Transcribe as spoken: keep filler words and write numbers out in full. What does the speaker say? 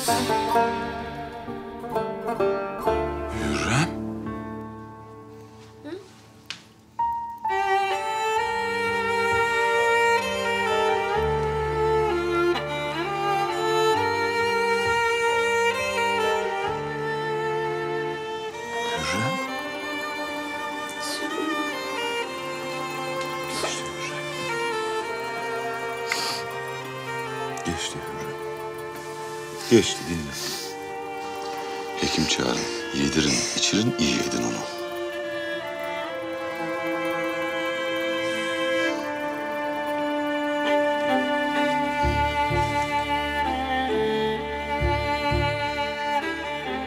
Hürrem? Geçti Hürrem. Geçti, dinle. Hekim çağırın, yedirin, içirin, iyi edin onu.